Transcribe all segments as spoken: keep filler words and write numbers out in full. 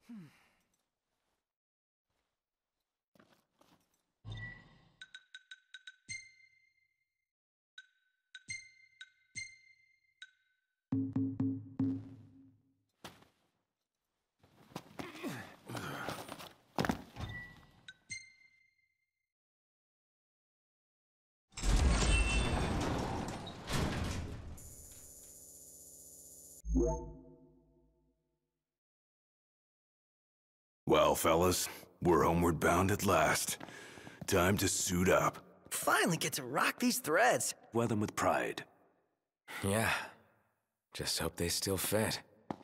Well, fellas, we're homeward bound at last. Time to suit up. Finally get to rock these threads. Wear them with pride. Yeah. Just hope they still fit.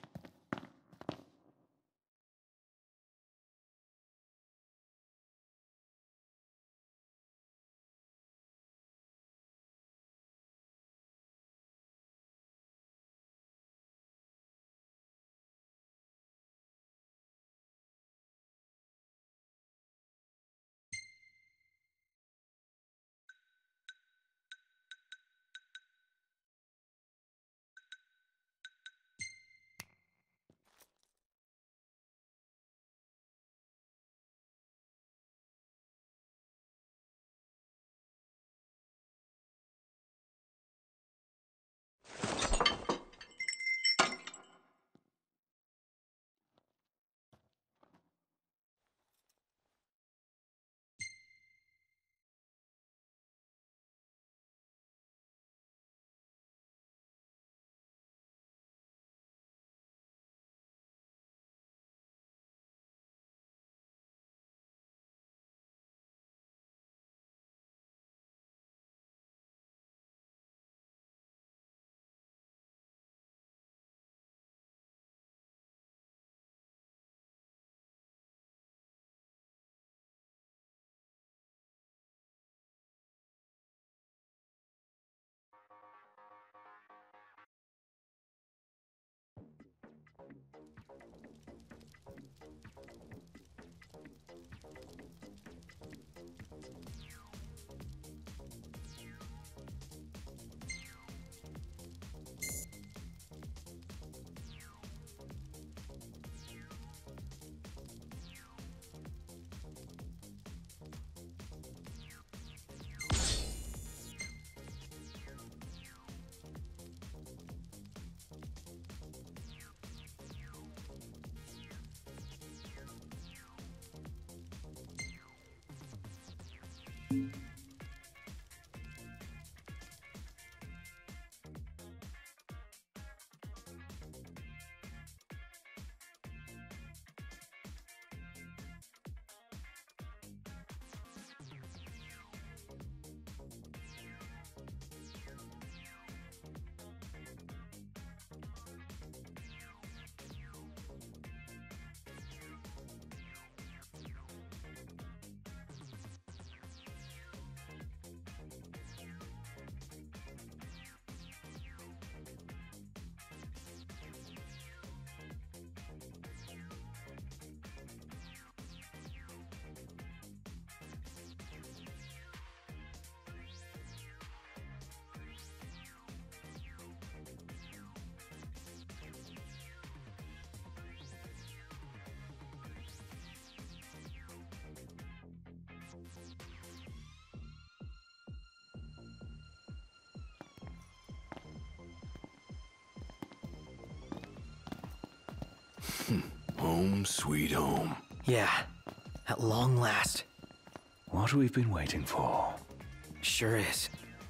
Home sweet home. Yeah, at long last. What we've been waiting for. Sure is.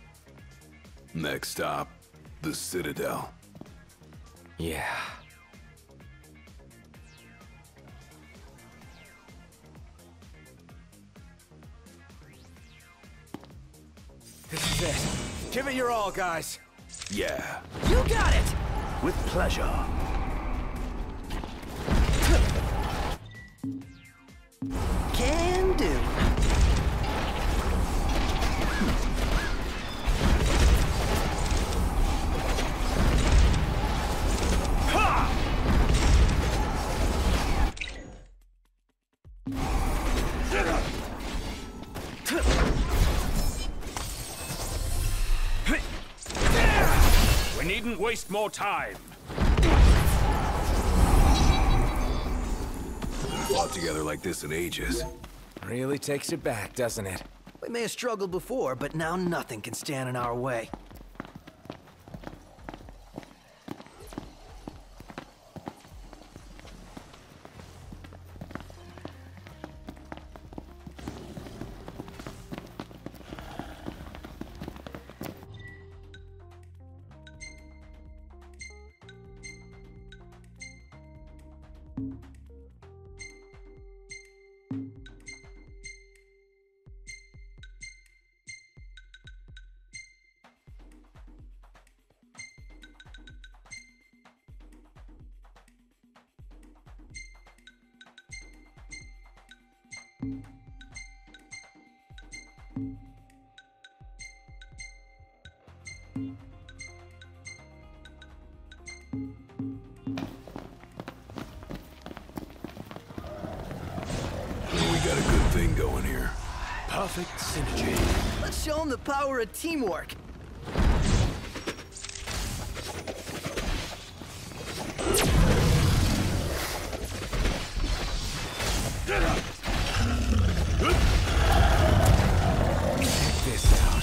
Next stop, the Citadel. Yeah. This is it. Give it your all, guys. Yeah. You got it! With pleasure. Can do. We needn't waste more time. fought together like this in ages. Really takes it back, doesn't it? We may have struggled before, but now nothing can stand in our way. We got a good thing going here. Perfect synergy. Let's show them the power of teamwork. Check this out.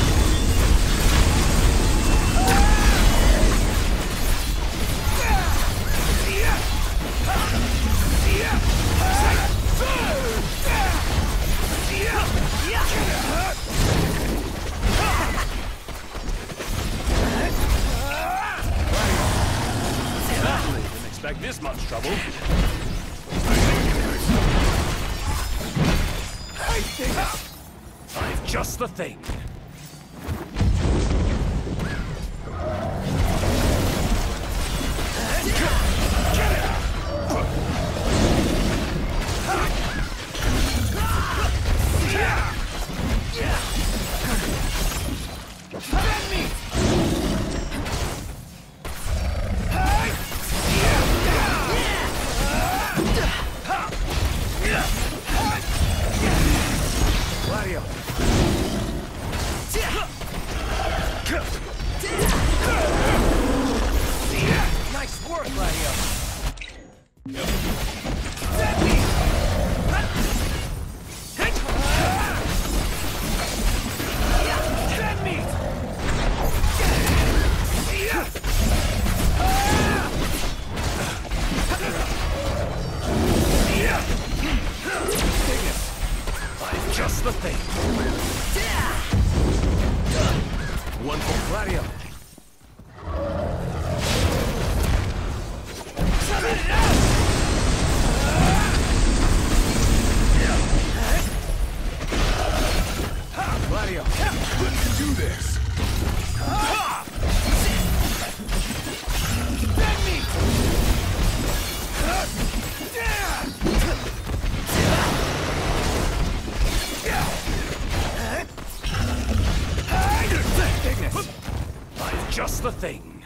Didn't expect this much trouble. I've just the thing. Gladio. Nice work, Gladio. I've just the thing. One for Gladio. Gladio. Let's do this. I've just the thing.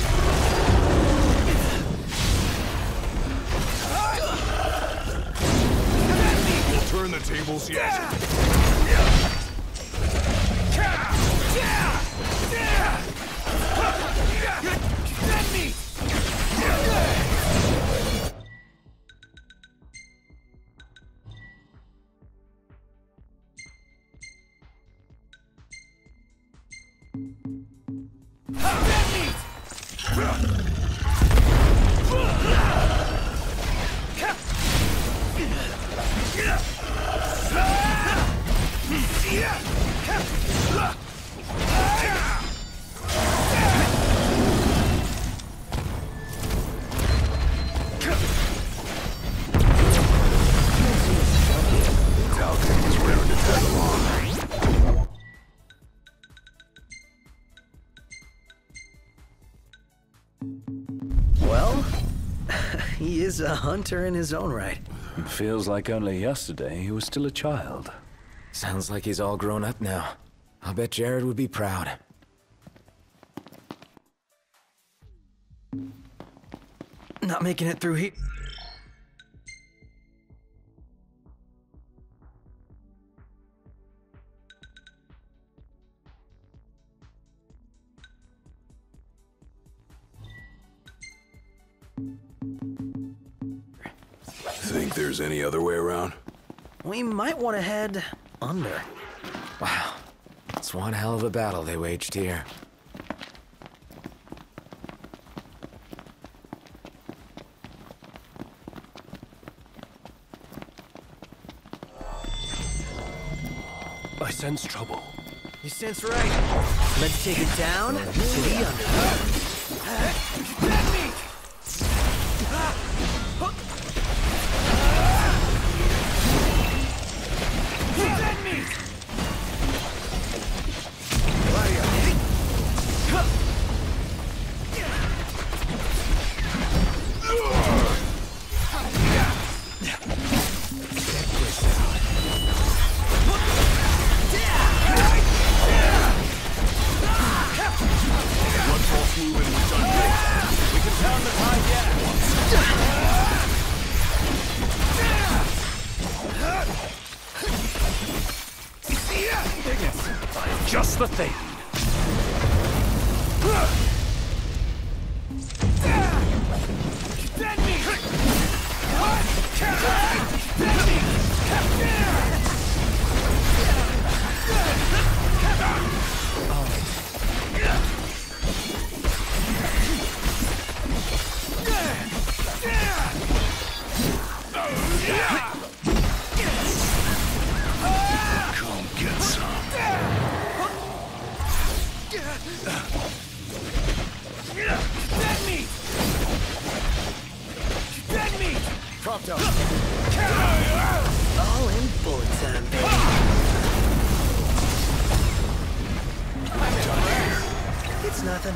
We'll turn the tables yet. Talcon was raring to tag along. Well, he is a hunter in his own right. It feels like only yesterday he was still a child. Sounds like he's all grown up now. I'll bet Jared would be proud. Not making it through here. Think there's any other way around? We might want to head under. Wow. It's one hell of a battle they waged here. I sense trouble. You sense right. Let's take it down to the under. Just the thing. Come get some. Dead meat! Dead meat! Prompto! All in bullet time, baby. It's nothing.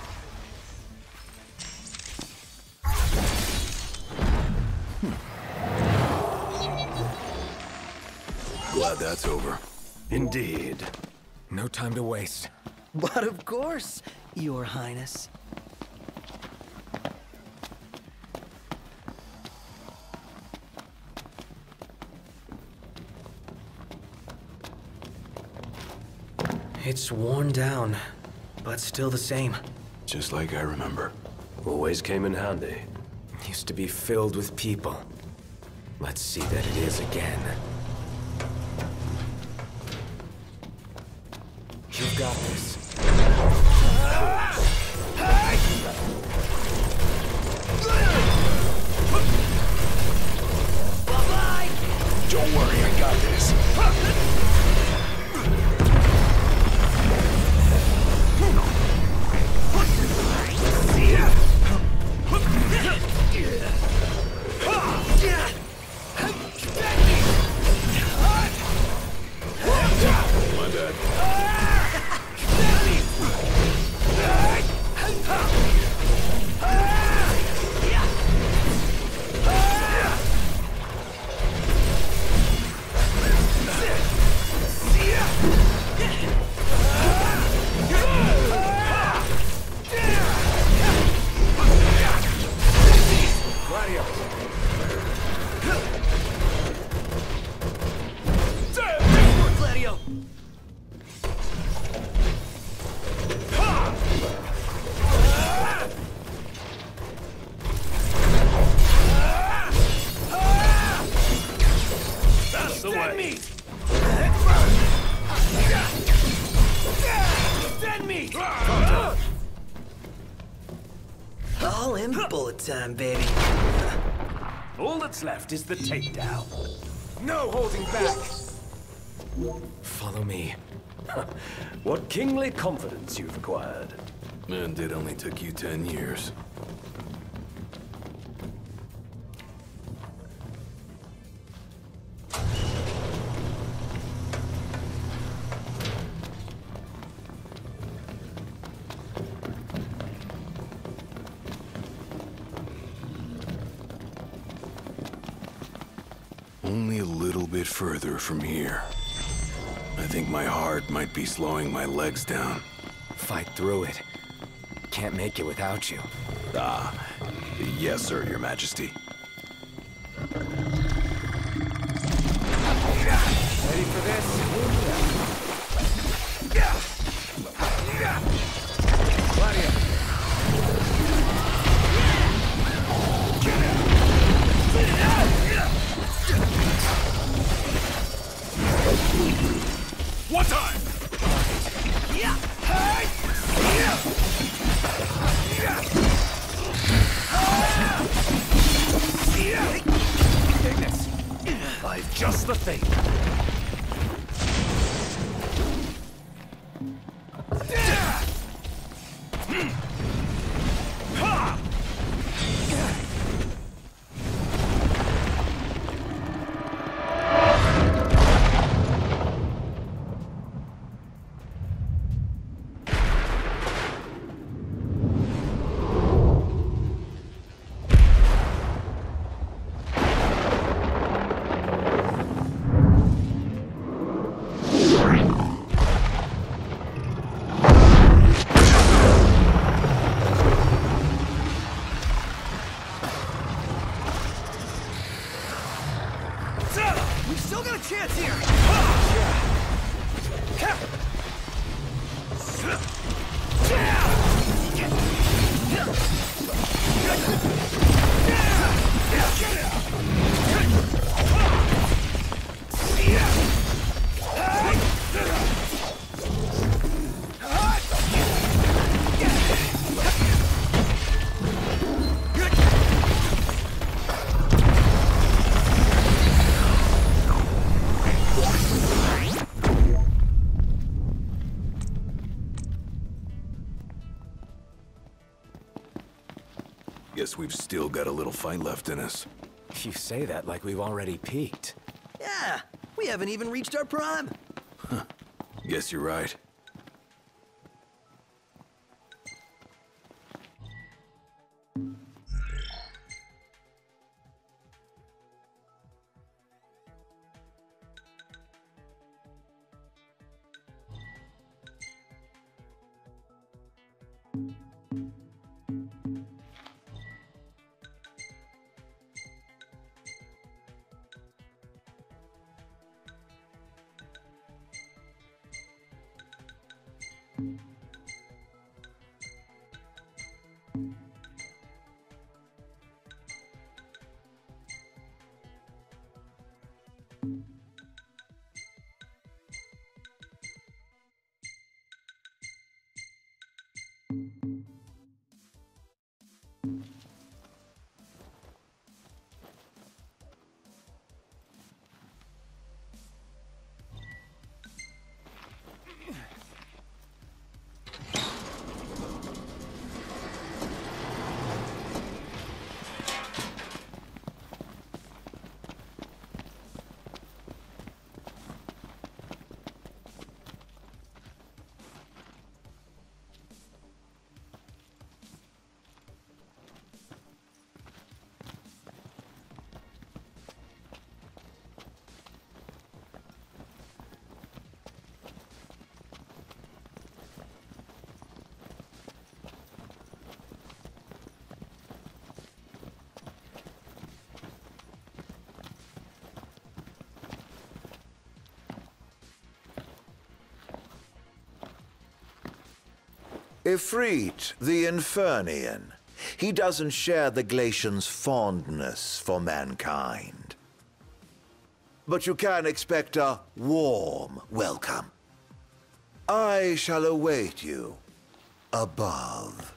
Glad that's over. Indeed. No time to waste. But of course, Your Highness. It's worn down, but still the same. Just like I remember. Always came in handy. Used to be filled with people. Let's see that it is again. You've got this. Don't worry, I got this. My bad. Gladio! That's the way. Dead meat! All in bullet time, baby. All that's left is the takedown. No holding back! Follow me. What kingly confidence you've acquired. And it only took you ten years. Only a little bit further from here. I think my heart might be slowing my legs down. Fight through it. Can't make it without you. Ah, yes, sir, Your Majesty. Ready for this? Gladio! alive, just the thing. We've still got a chance here! Guess we've still got a little fight left in us. You say that like we've already peaked. Yeah, we haven't even reached our prime. Guess you're right. Ifrit, the Infernian. He doesn't share the Glacian's fondness for mankind. But you can expect a warm welcome. I shall await you above.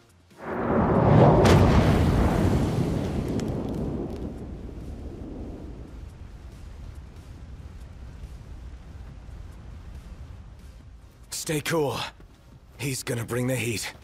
Stay cool. He's gonna bring the heat.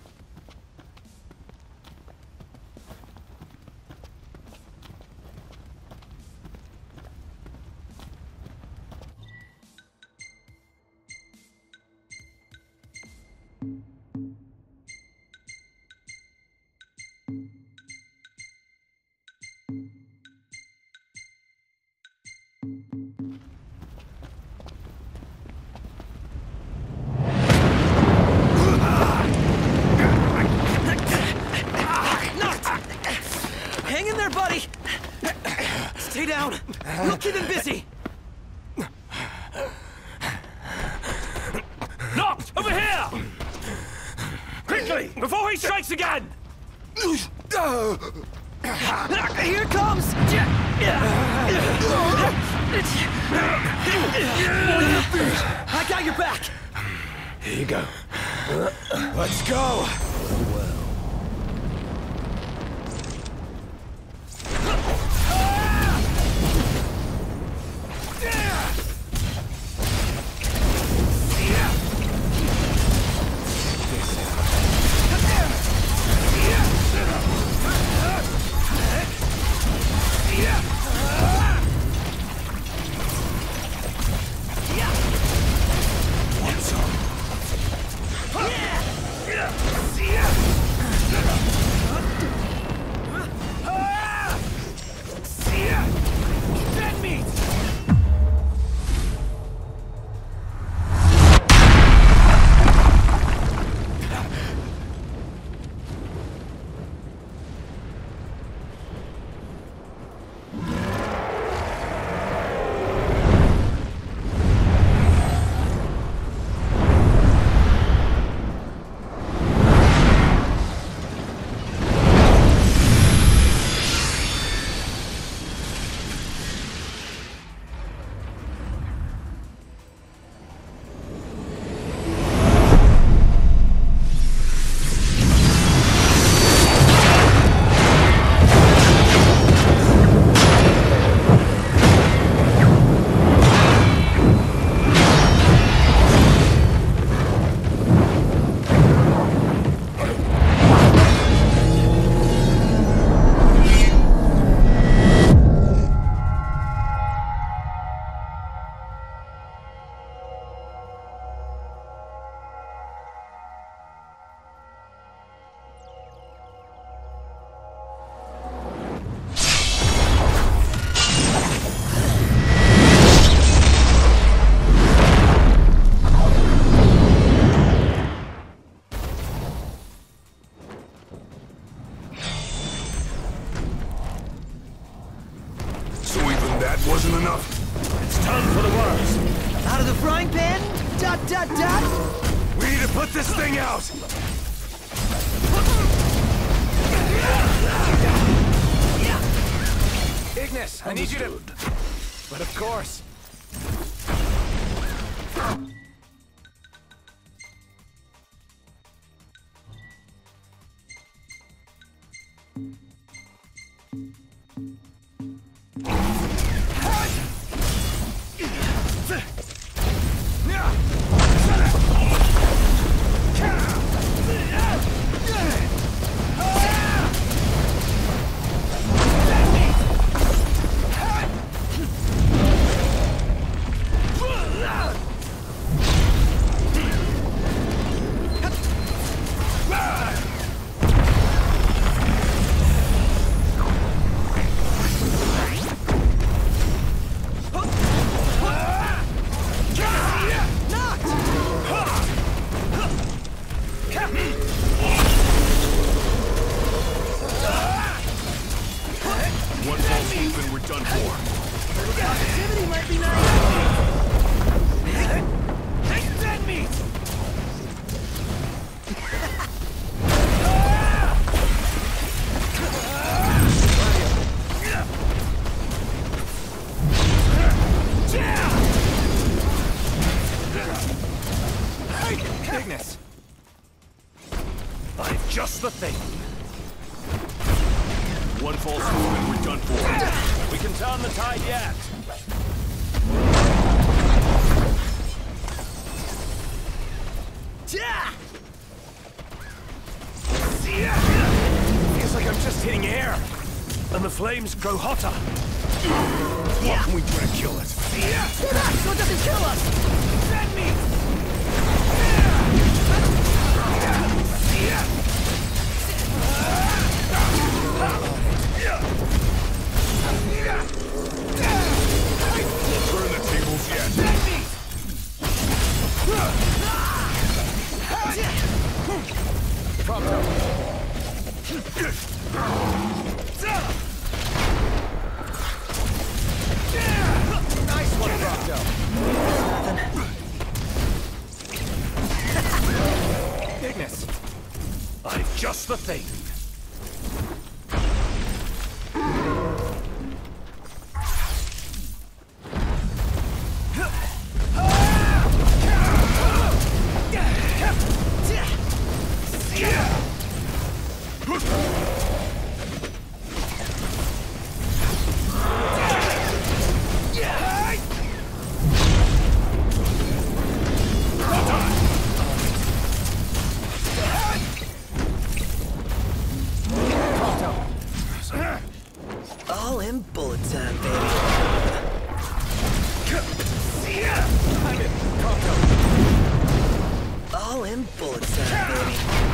Hang in there, buddy! Stay down. We'll keep him busy. Noct! Over here! Quickly! Before he strikes again! Here it comes! I got your back! Here you go. Let's go! that wasn't enough. It's time for the worst. Out of the frying pan? Dot, dot, dot! We need to put this thing out! Ignis, I need you to... But of course. Ignis! I've just the thing. One false move and we're done for. We can turn the tide yet. Feels like I'm just hitting air. And the flames grow hotter. What can we do to kill it? Stay back so it doesn't kill us! Send me! Turn the tables yet. Prompto. Nice one, Prompto. Ignis. I've just the thing. All in bullet time, baby. All in bullet time, baby.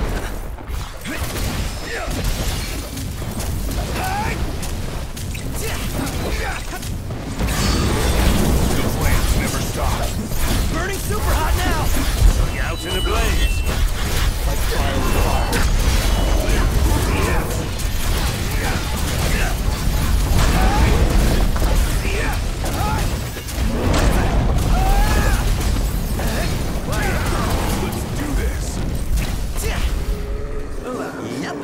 The flames never stop. Burning super hot now! Going out in a blaze. Like fire with fire. Let's do this. Yep.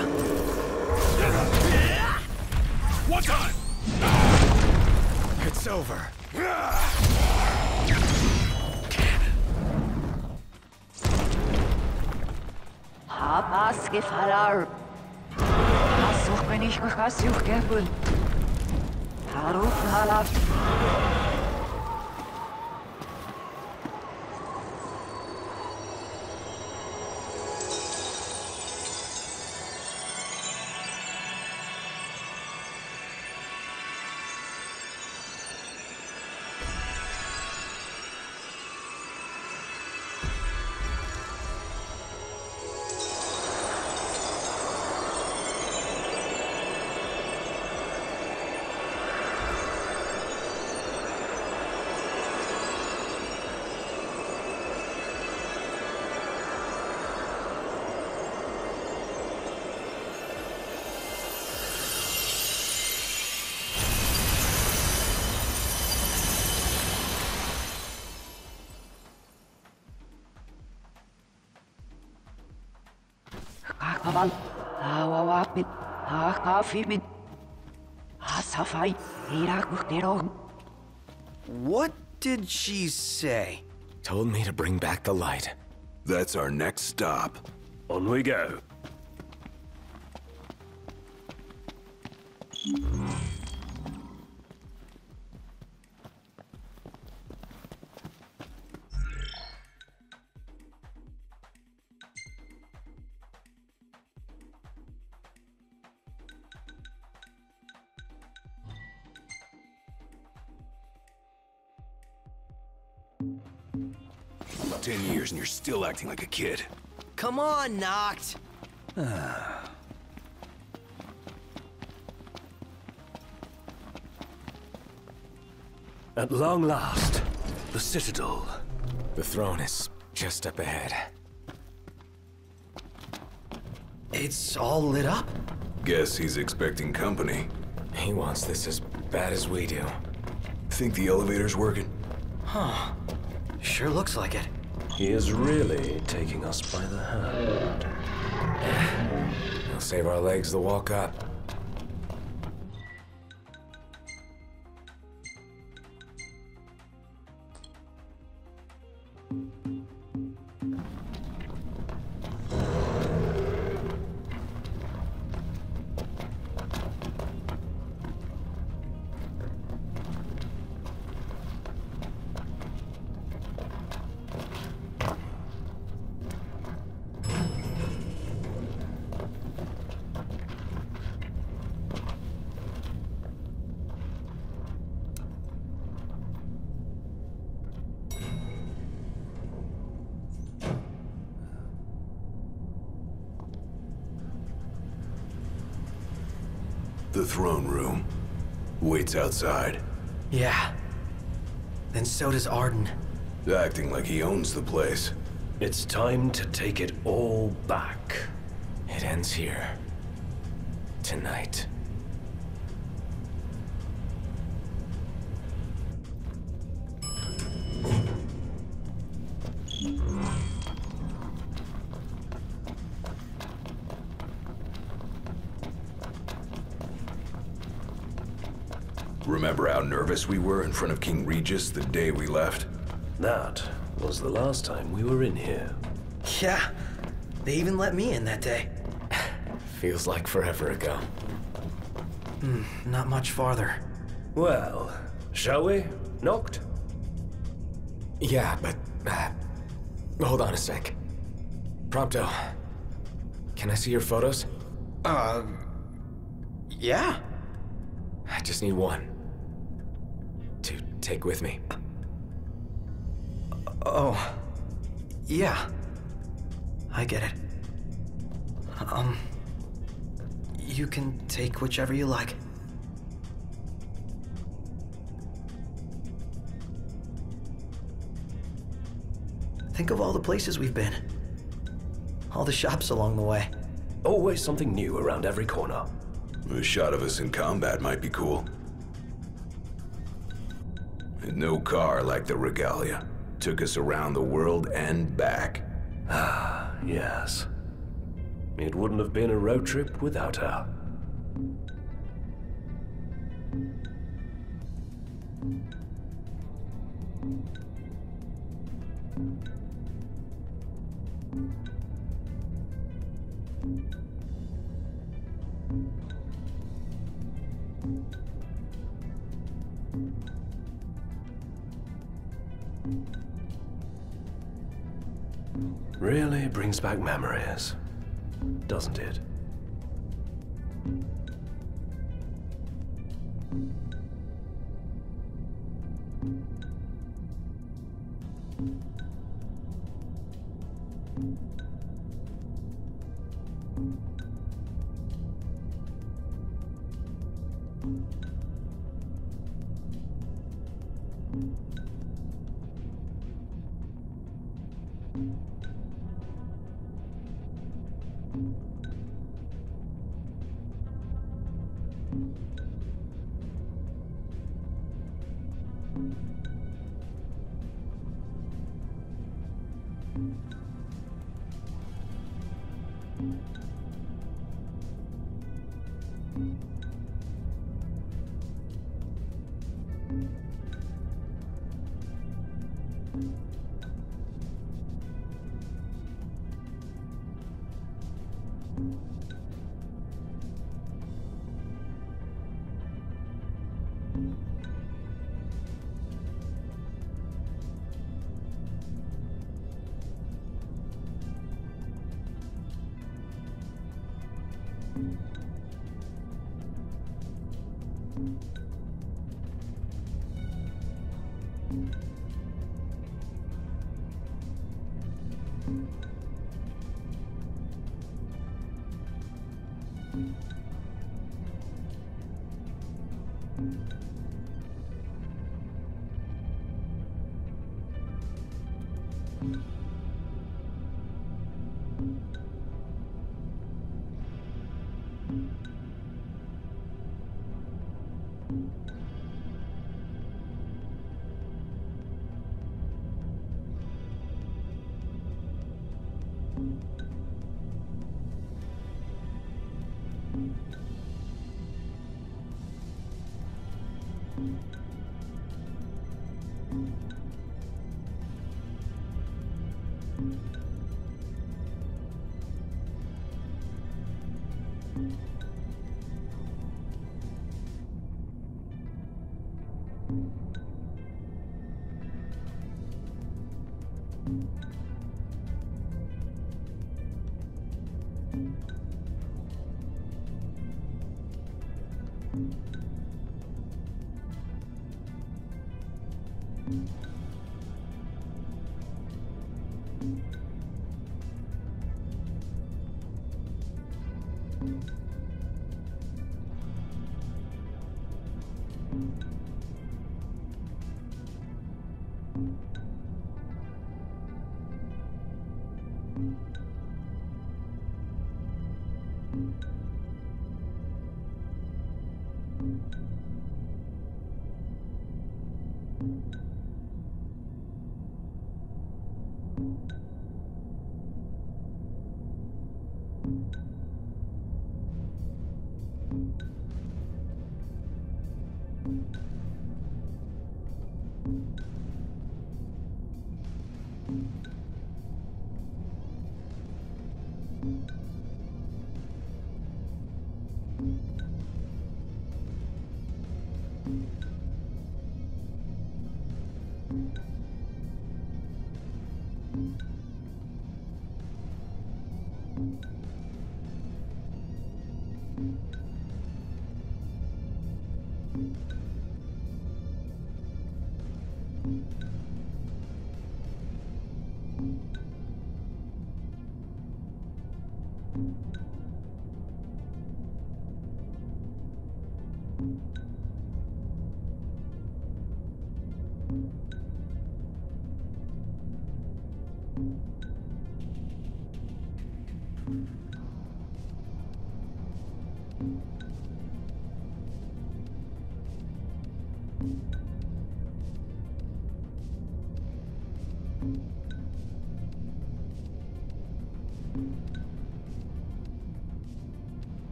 One time. It's over. Habas gefalar. Asuch bin ich gasuch gebun. Haruf halaf. Haban, Hawawapit, Hakafibit, Hasafai, Irakutero. What did she say? Told me to bring back the light. That's our next stop. On we go. Ten years and you're still acting like a kid. Come on, Noct. At long last, the Citadel. The throne is just up ahead. It's all lit up? Guess he's expecting company. He wants this as bad as we do. Think the elevator's working? Huh. Sure looks like it. He is really taking us by the hand. He'll save our legs the walk up. The throne room. Waits outside. Yeah. Then so does Arden. Acting like he owns the place. It's time to take it all back. It ends here. Tonight. Remember how nervous we were in front of King Regis the day we left? That was the last time we were in here. Yeah. They even let me in that day. Feels like forever ago. Hmm, not much farther. Well, shall we, Noct? Yeah, but... Uh, hold on a sec. Prompto. Can I see your photos? Uh... Yeah. I just need one. To take with me. Oh. Yeah. I get it. Um... You can take whichever you like. Think of all the places we've been. All the shops along the way. Always something new around every corner. A shot of us in combat might be cool. And no car like the Regalia. Took us around the world and back. Ah, yes. It wouldn't have been a road trip without her. Really brings back memories, doesn't it?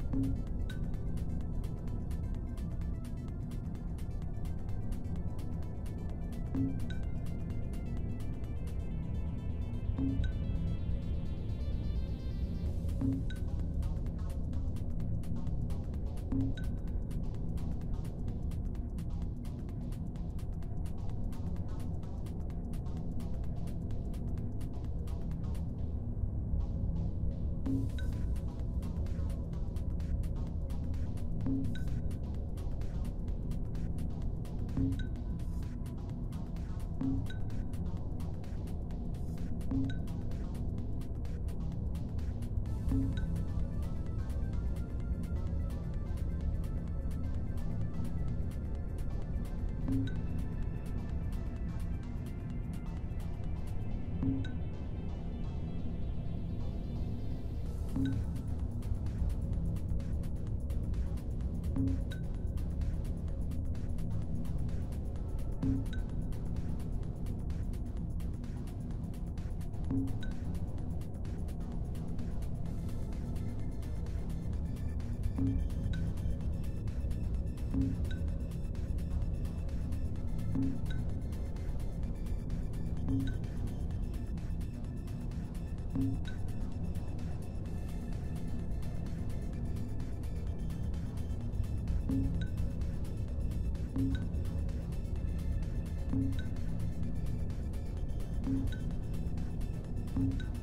You